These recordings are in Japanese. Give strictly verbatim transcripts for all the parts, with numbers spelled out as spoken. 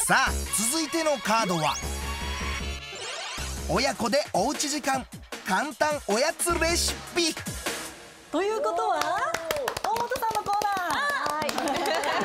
さあ続いてのカードは親子でおうち時間簡単おやつレシピということは大本さんのコーナー。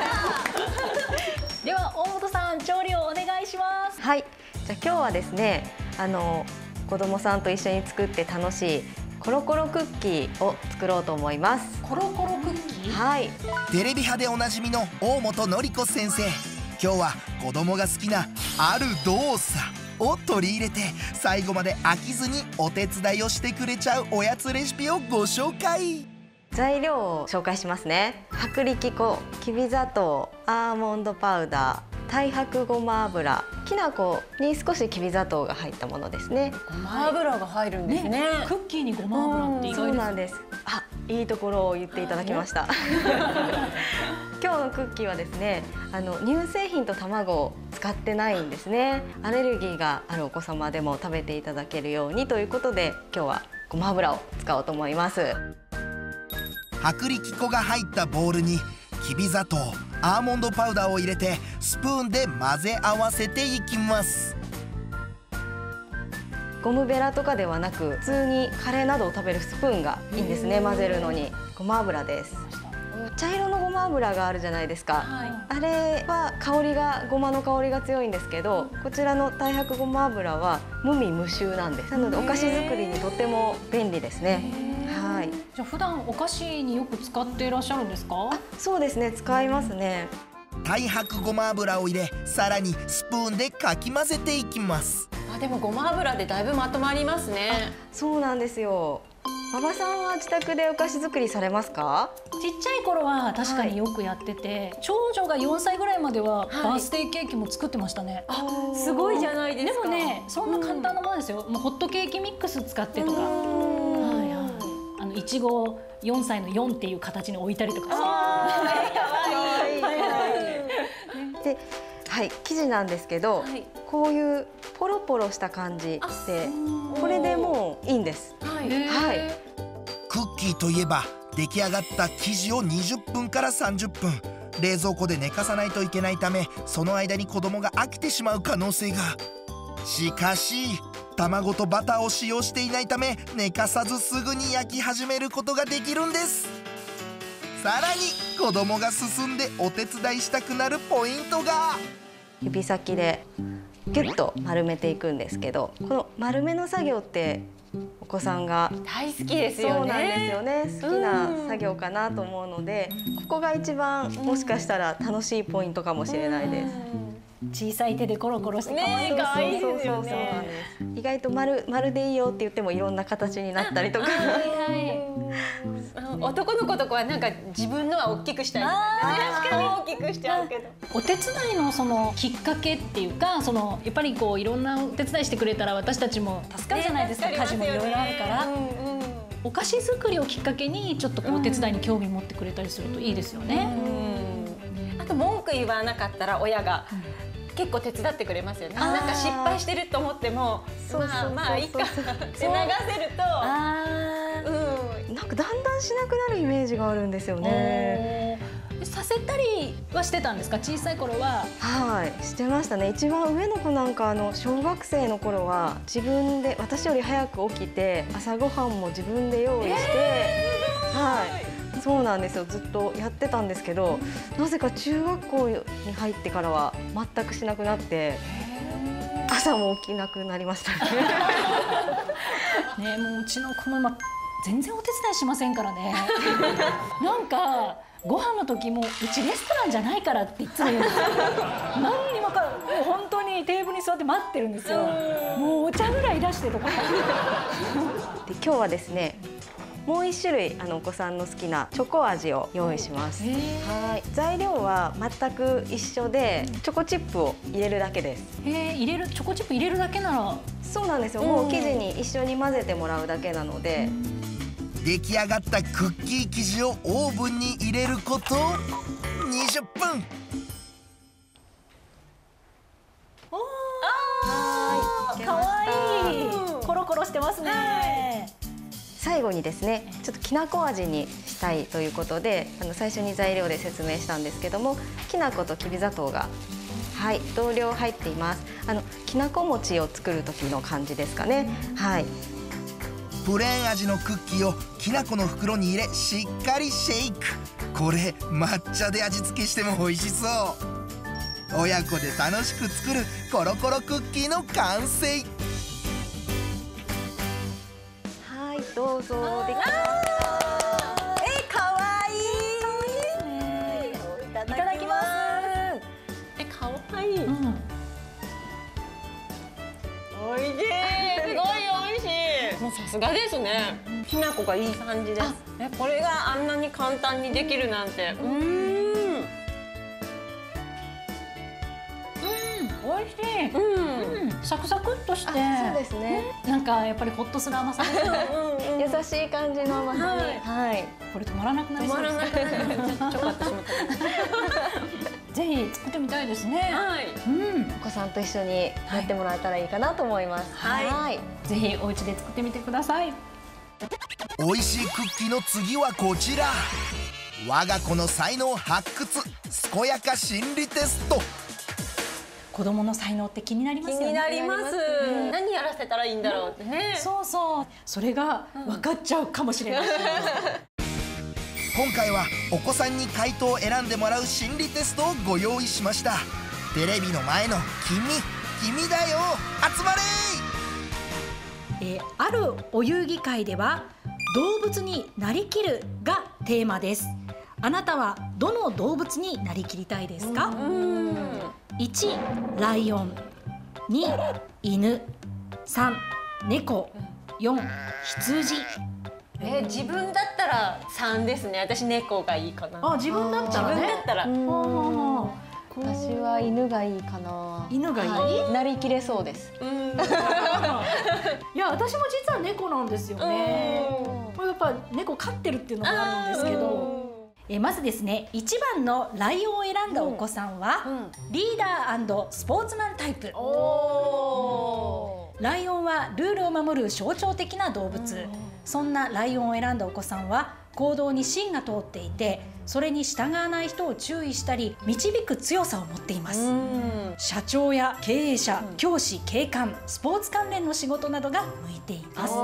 では大本さん調理をお願いします。 はい、じゃあ今日はですねあの子供さんと一緒に作って楽しいコロコロクッキーを作ろうと思います。 コロコロクッキー。 はい。 テレビ派でおなじみの大本典子先生、今日は子供が好きなある動作を取り入れて最後まで飽きずにお手伝いをしてくれちゃうおやつレシピをご紹介。 材料を紹介しますね。薄力粉、きび砂糖、アーモンドパウダー、太白ごま油、きな粉に少しきび砂糖が入ったものですね。 ごま油が入るんですね。 クッキーにごま油って意外です。 そうなんです。あ、いいところを言っていただきました。今日のクッキーはですね、あの乳製品と卵を使ってないんですね。アレルギーがあるお子様でも食べていただけるようにということで、今日はごま油を使おうと思います。 薄力粉が入ったボウルにきび砂糖、アーモンドパウダーを入れてスプーンで混ぜ合わせていきます。 ゴムベラとかではなく普通にカレーなどを食べるスプーンがいいんですね。混ぜるのにごま油です。茶色のごま油があるじゃないですか、はい、あれは香りがごまの香りが強いんですけど、こちらの太白ごま油は無味無臭なんです。なのでお菓子作りにとっても便利ですね。はい。 じゃあ普段お菓子によく使っていらっしゃるんですか？ あ、そうですね、使いますね。 太白ごま油を入れ、さらにスプーンでかき混ぜていきます。 あ、でもごま油でだいぶまとまりますね。 そうなんですよ。馬場さんは自宅でお菓子作りされますか？ ちっちゃい頃は確かによくやってて、はい、長女がよんさいぐらいまではバースデーケーキも作ってましたね。 はい、あ、すごいじゃないですか。 でもね、そんな簡単なものですよ。もうホットケーキミックス使ってとか、はいはい、あのいちごよんさいのよんっていう形に置いたりとかして。 で、はい、生地なんですけど、はい、こういうポロポロした感じで、これでもういいんです。はい。はい。 クッキーといえば出来上がった生地をにじゅっぷんからさんじゅっぷん冷蔵庫で寝かさないといけないため、その間に子供が飽きてしまう可能性が。しかし卵とバターを使用していないため、寝かさずすぐに焼き始めることができるんです。さらに子供が進んでお手伝いしたくなるポイントが、 指先でギュッと丸めていくんですけど、この丸めの作業ってお子さんが大好きですよね。 そうなんですよね。好きな作業かなと思うので、ここが一番もしかしたら楽しいポイントかもしれないです。 小さい手でコロコロして可愛いですよね。 意外と丸丸でいいよって言ってもいろんな形になったりとか。 男の子とかはなんか自分のは大きくしたい。確かに大きくしちゃうけど。 お手伝いのそのきっかけっていうか、そのやっぱりこういろんなお手伝いしてくれたら私たちも助かるじゃないですか。家事もいろいろあるから。お菓子作りをきっかけにちょっとこうお手伝いに興味持ってくれたりするといいですよね。 あと文句言わなかったら親が結構手伝ってくれますよね。なんか失敗してると思っても、まあまあいいかって流せると、 なんかだんだんしなくなるイメージがあるんですよね。 させたりはしてたんですか、小さい頃は？はい、 してましたね。一番上の子なんかあの小学生の頃は自分で私より早く起きて朝ごはんも自分で用意して、はい、そうなんですよ。ずっとやってたんですけど、なぜか中学校に入ってからは全くしなくなって、朝も起きなくなりましたね。 ね、もううちの子も今全然お手伝いしませんからね。なんかご飯の時もうちレストランじゃないからっていつも言うんですよ。何にもかもう本当にテーブルに座って待ってるんですよ。もうお茶ぐらい出してとか。で今日はですね、もう一種類あのお子さんの好きなチョコ味を用意します。はい、材料は全く一緒で、チョコチップを入れるだけです。 へえ、入れるチョコチップ入れるだけなら。そうなんですよ。 もう生地に一緒に混ぜてもらうだけなので。 出来上がったクッキー生地をオーブンに入れることにじゅっぷん。 おー、かわいい。コロコロしてますね。 最後にですね、ちょっときなこ味にしたいということで、あの最初に材料で説明したんですけども、きな粉ときび砂糖がはい、同量入っています。あのきなこ餅を作る時の感じですかね。はい。 プレーン味のクッキーをきな粉の袋に入れしっかりシェイク。これ抹茶で味付けしても美味しそう。親子で楽しく作るコロコロクッキーの完成。 はい、どうぞ。できました。え、可愛いい。いただきます。 え、可愛い。 うん、 おいしい。すごいおいしい。もうさすがですね。きな粉がいい感じです。え、これがあんなに簡単にできるなんて。うん。 美味しい。 うん。 うん、サクサクっとして。 そうですね。 なんかやっぱりホッとする甘さですね。 優しい感じの甘さに。はい。 これ止まらなくなり止まそうです。 らなくなる。ちょっと私もぜひ作ってみたいですね。 はい。 うん。 お子さんと一緒にやってもらえたらいいかなと思います。 はい。 ぜひお家で作ってみてください。 美味しいクッキーの次はこちら。我が子の才能発掘健やか心理テスト。 子供の才能って気になりますよね。 気になります。何やらせたらいいんだろうってね。 そうそう。それが分かっちゃうかもしれない。 今回はお子さんに回答を選んでもらう心理テストをご用意しました。テレビの前の君、君だよ、集まれ。 えー、あるお遊戯会では動物になりきるがテーマです。あなたはどの動物になりきりたいですか？いち、ライオン、に、犬、さん、猫、よん、羊。 えー、自分だったら三ですね。私猫がいいかな。 あ、自分だったらね。 自分だったら。 私は犬がいいかな。 犬がいい？ はい、なりきれそうです。 いや、私も実は猫なんですよね。これやっぱ猫飼ってるっていうのもあるんですけど。えまずですね、いちばんのライオンを選んだお子さんは、うん、リーダー&スポーツマンタイプ。ライオンはルールを守る象徴的な動物。そんなライオンを選んだお子さんは行動に芯が通っていて、それに従わない人を注意したり導く強さを持っています。社長や経営者、教師、警官、スポーツ関連の仕事などが向いています。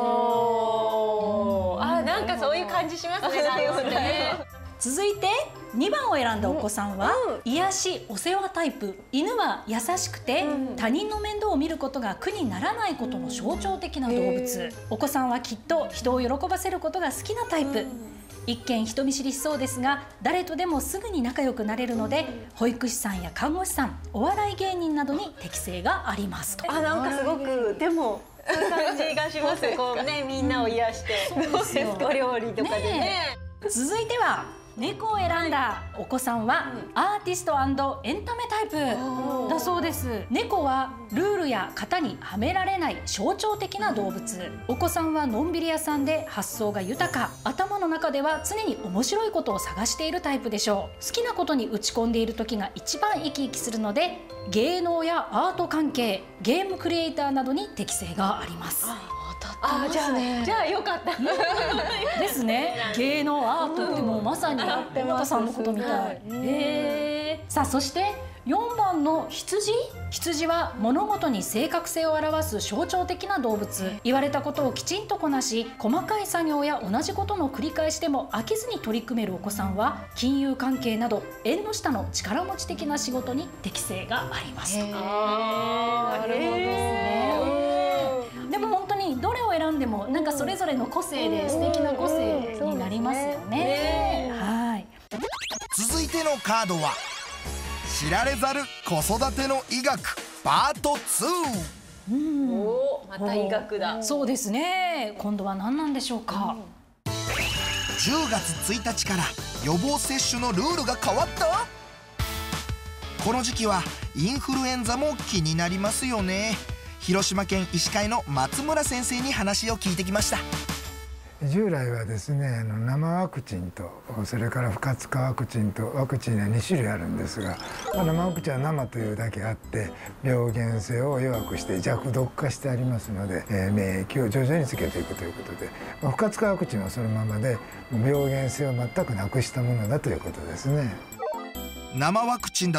あ、なんかそういう感じしますね。ライオンね。 続いてにばんを選んだお子さんは、うん、癒しお世話タイプ。犬は優しくて、うん、他人の面倒を見ることが苦にならないことの象徴的な動物。お子さんはきっと人を喜ばせることが好きなタイプ。一見人見知りしそうですが、誰とでもすぐに仲良くなれるので、保育士さんや看護師さん、お笑い芸人などに適性がありますと。 あ、なんかすごくでもそういう感じがします。こうね、みんなを癒して、どうですか、お料理とかでね。 続いては猫を選んだお子さんはアーティスト&エンタメタイプだそうです。猫はルールや型にはめられない象徴的な動物。お子さんはのんびり屋さんで発想が豊か。頭の中では常に面白いことを探しているタイプでしょう。好きなことに打ち込んでいる時が一番生き生きするので、芸能やアート関係、ゲームクリエイターなどに適性があります。 あ、じゃあね、じゃあよかった。 ですね。芸能アートってもうまさに太田さんのことみたい。へえ。さあ、そしてよんばんの羊。羊は物事に正確性を表す象徴的な動物。言われたことをきちんとこなし、細かい作業や同じことの繰り返しでも飽きずに取り組めるお子さんは、金融関係など縁の下の力持ち的な仕事に適性があります。 ああ、なるほどですね。 でも本当にどれを選んでもなんかそれぞれの個性で素敵な個性になりますよね。はい。 続いてのカードは知られざる子育ての医学パートツー。 うん、 お、また医学だ。 そうですね。今度は何なんでしょうか。 じゅうがつついたちから予防接種のルールが変わった。この時期はインフルエンザも気になりますよね。広島県医師会の松村先生に話を聞いてきました。 従来はですね、あの生ワクチンとそれから不活化ワクチンとワクチンはにしゅるいあるんですが、生ワクチンは生というだけあって病原性を弱くして弱毒化してありますので、えー、免疫を徐々につけていくということで、不活化ワクチンはそのままで病原性を全くなくしたものだということですね。 生ワクチンだと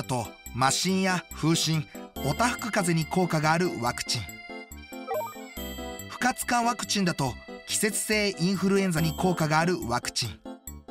麻疹や風疹、おたふく風邪に効果があるワクチン。不活化ワクチンだと季節性インフルエンザに効果があるワクチン。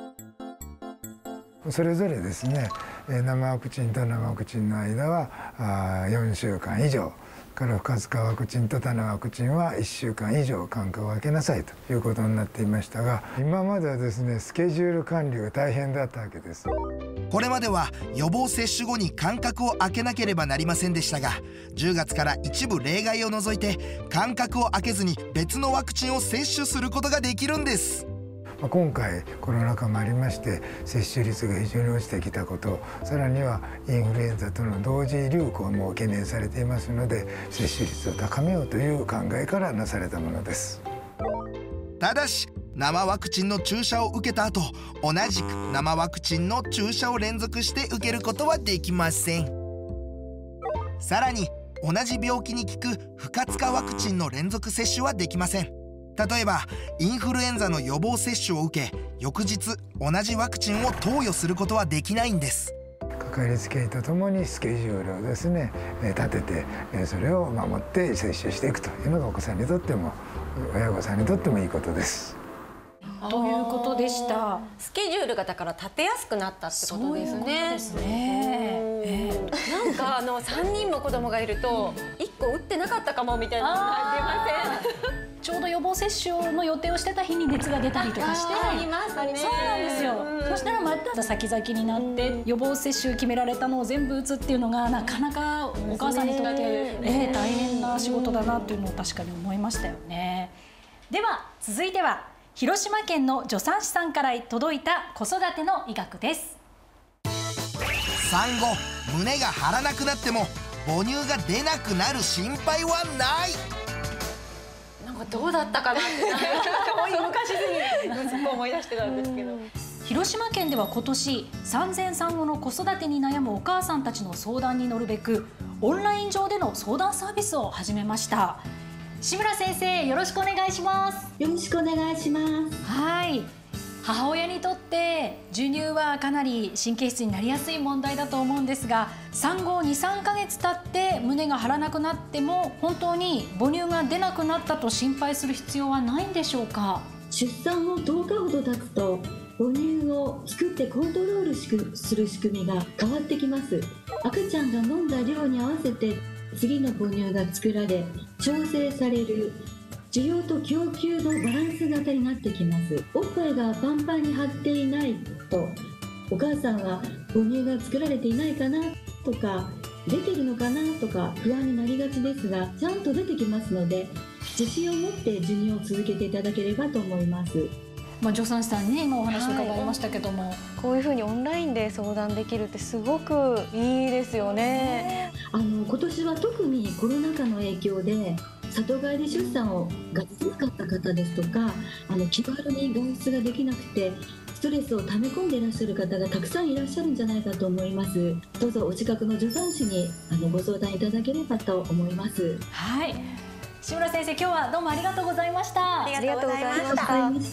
それぞれですね、生ワクチンと生ワクチンの間はよんしゅうかん以上から不活化ワクチンと種ワクチンはいっしゅうかん以上間隔を空けなさいということになっていましたが、今まではですねスケジュール管理が大変だったわけです。 これまでは予防接種後に間隔を空けなければなりませんでしたが、じゅうがつから一部例外を除いて間隔を空けずに別のワクチンを接種することができるんです。 今回コロナ禍もありまして接種率が非常に落ちてきたこと、さらにはインフルエンザとの同時流行も懸念されていますので、接種率を高めようという考えからなされたものです。 ただし生ワクチンの注射を受けた後、同じく生ワクチンの注射を連続して受けることはできません。さらに同じ病気に効く不活化ワクチンの連続接種はできません。例えばインフルエンザの予防接種を受け、翌日同じワクチンを投与することはできないんです。 かかりつけ医とともにスケジュールをですね立てて、それを守って接種していくというのがお子さんにとっても親御さんにとってもいいことです。 ということでした。 スケジュールがだから立てやすくなったってことですね。 そういうことですね。えー、なんかあのさんにんも子供がいるといっこ打ってなかったかもみたいなのありません？ ちょうど予防接種の予定をしてた日に熱が出たりとかして、 ありますね。 そうなんですよ。そしたらまた先々になって予防接種決められたのを全部打つっていうのがなかなかお母さんにとって、えー、大変な仕事だなっていうのを確かに思いましたよね。では続いては広島県の助産師さんから届いた子育ての医学です。 産後胸が張らなくなっても母乳が出なくなる心配はない。 なんかどうだったかなって昔すぎ息子思い出してたんですけど、 広島県では今年産前産後の子育てに悩むお母さんたちの相談に乗るべくオンライン上での相談サービスを始めました。志村先生、よろしくお願いします。 よろしくお願いします。 はい、母親にとって授乳はかなり神経質になりやすい問題だと思うんですが、産後に、さんかげつ経って胸が張らなくなっても本当に母乳が出なくなったと心配する必要はないんでしょうか？ 出産後とおかほど経つと母乳を作ってコントロールする仕組みが変わってきます。赤ちゃんが飲んだ量に合わせて次の母乳が作られ調整される需要と供給のバランス型になってきます。おっぱいがパンパンに張っていないとお母さんは母乳が作られていないかなとか出てるのかなとか不安になりがちですが、ちゃんと出てきますので自信を持って授乳を続けていただければと思います。 まあ、助産師さんにね今お話を伺いましたけども、はい、 こういうふうにオンラインで相談できるってすごくいいですよね。 あの今年は特にコロナ禍の影響で里帰り出産をができなかった方ですとか、あの気軽に外出ができなくてストレスを溜め込んでいらっしゃる方がたくさんいらっしゃるんじゃないかと思います。どうぞお近くの助産師にあのご相談いただければと思います。 はい、志村先生、今日はどうもありがとうございました。 ありがとうございました。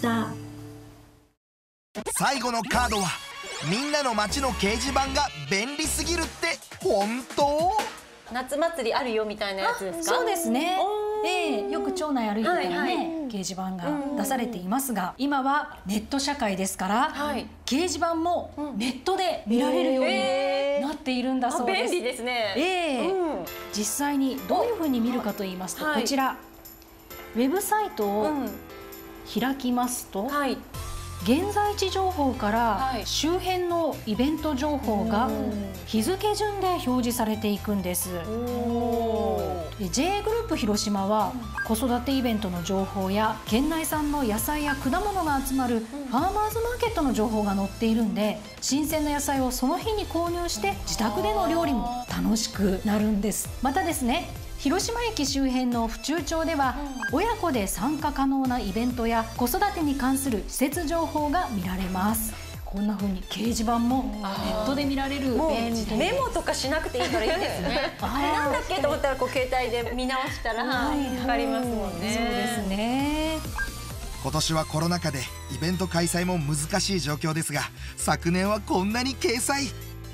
最後のカードはみんなの街の掲示板が便利すぎるって本当？ 夏祭りあるよみたいなやつですか？ そうですね。えー、よく町内歩いてたらね、はいはい、掲示板が出されていますが、うん、今はネット社会ですから、はい、掲示板もネットで見られるようになっているんだそうです。 便利ですね。 えーうん、実際にどういうふうに見るかと言いますと、はい、こちらウェブサイトを開きますと、うん、はい、現在地情報から周辺のイベント情報が日付順で表示されていくんです。で ジェーエー グループ広島は子育てイベントの情報や県内産の野菜や果物が集まるファーマーズマーケットの情報が載っているんで、新鮮な野菜をその日に購入して自宅での料理も楽しくなるんです。またですね、広島駅周辺の府中町では親子で参加可能なイベントや子育てに関する施設情報が見られます。こんな風に掲示板もネットで見られる便利で、 メモとかしなくていいからいいですね。あれなんだっけと思ったらこう携帯で見直したら分かりますもんね。 そうですね。 今年はコロナ禍でイベント開催も難しい状況ですが、昨年はこんなに掲載。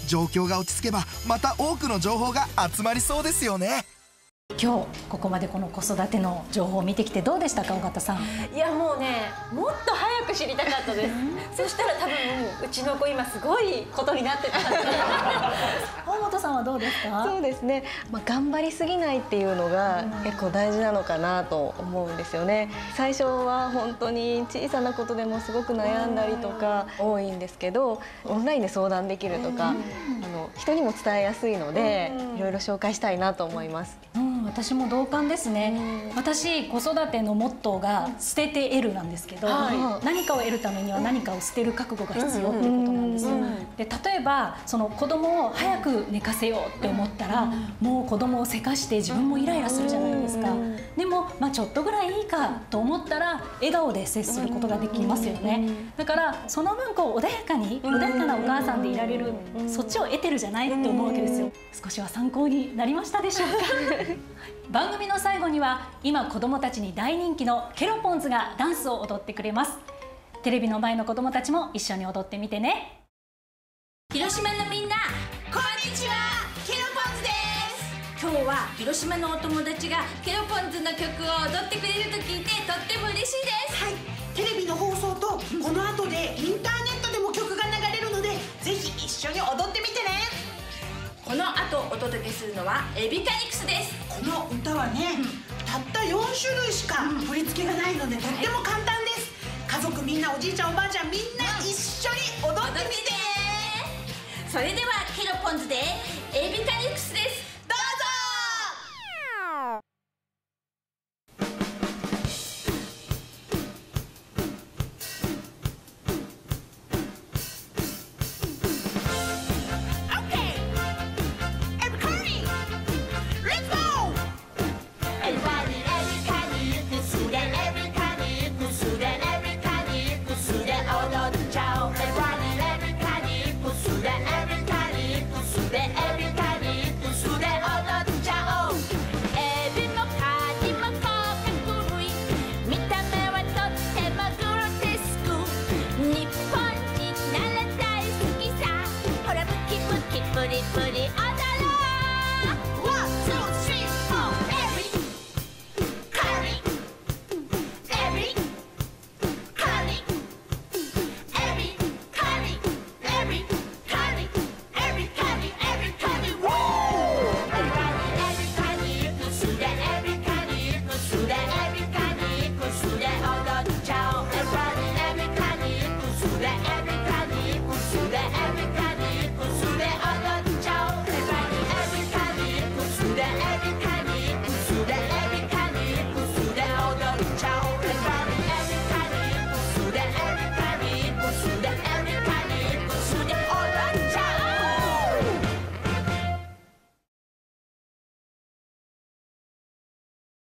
状況が落ち着けばまた多くの情報が集まりそうですよね。 今日ここまでこの子育ての情報を見てきてどうでしたか、尾形さん。 いやもうね、もっと早く知りたかったです。そしたら多分うちの子今すごいことになってたんで。 大本さんはどうですか？ そうですね、まあ、頑張りすぎないっていうのが結構大事なのかなと思うんですよね。最初は本当に小さなことでもすごく悩んだりとか多いんですけど、オンラインで相談できるとか、あの人にも伝えやすいのでいろいろ紹介したいなと思います。 うん、私も同感ですね。私子育てのモットーが捨てて得るなんですけど、はい、何かを得るためには何かを捨てる覚悟が必要っていうことなんですよ。で、例えばその子供を早く寝かせようって思ったら、もう子供をせかして自分もイライラするじゃないですか。でも、まあ、ちょっとぐらいいいかと思ったら笑顔で接することができますよね。だからその分こう穏やかに穏やかなお母さんでいられる、そっちを得てるじゃないって思うわけですよ。少しは参考になりましたでしょうか？番組の最後には今子どもたちに大人気のケロポンズがダンスを踊ってくれます。テレビの前の子どもたちも一緒に踊ってみてね。 広島のみんな、こんにちは、ケロポンズです。今日は広島のお友達がケロポンズの曲を踊ってくれると聞いてとっても嬉しいです。 はい、テレビの放送とこの後でインターネットでも曲が流れるので、ぜひ一緒に踊ってみてね。 この後お届けするのはエビカニクスです。 この歌はね、うん、たったよん種類しか振り付けがないので、とっても簡単です。家族みんな、おじいちゃんおばあちゃんみんな一緒に踊ってみて。 それではケロポンズでエビカニクスです。